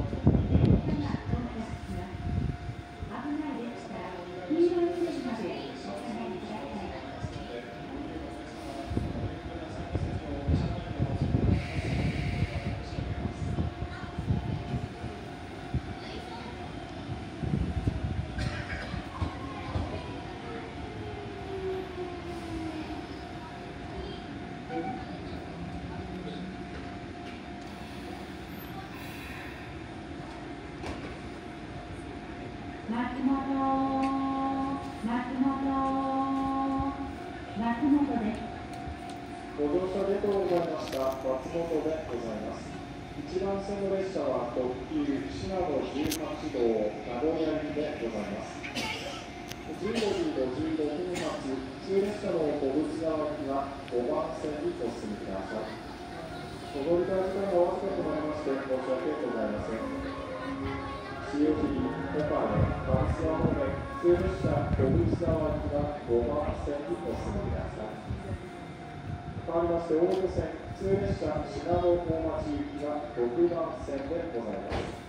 ご乗車ありがとうございました。松本でございます。一番線の列車は特急信濃18号名古屋行きでございます。15時55分発、普通列車の小口川行きは5番線にお進みください。お乗り換え時間がわずかとなりまして申し訳ございません。潮切、岡根、バスワ方面、普通列車小口川行きは5番線にお進みください。変わりまして、大手線普通列車信濃大町行きが6番線でございます。